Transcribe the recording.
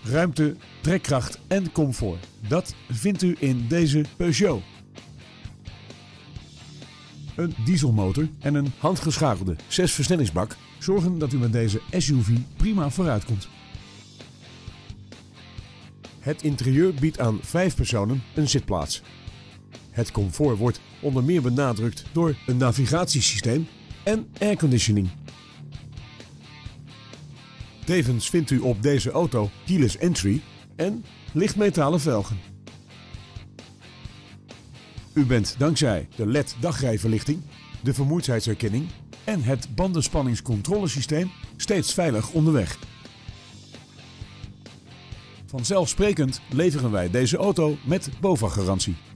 ruimte, trekkracht en comfort. Dat vindt u in deze Peugeot. Een dieselmotor en een handgeschakelde 6-versnellingsbak zorgen dat u met deze SUV prima vooruit komt. Het interieur biedt aan 5 personen een zitplaats. Het comfort wordt onder meer benadrukt door een navigatiesysteem en airconditioning. Tevens vindt u op deze auto keyless entry en lichtmetalen velgen. U bent dankzij de LED dagrijverlichting, de vermoeidheidsherkenning en het bandenspanningscontrolesysteem steeds veilig onderweg. Vanzelfsprekend leveren wij deze auto met BOVAG-garantie.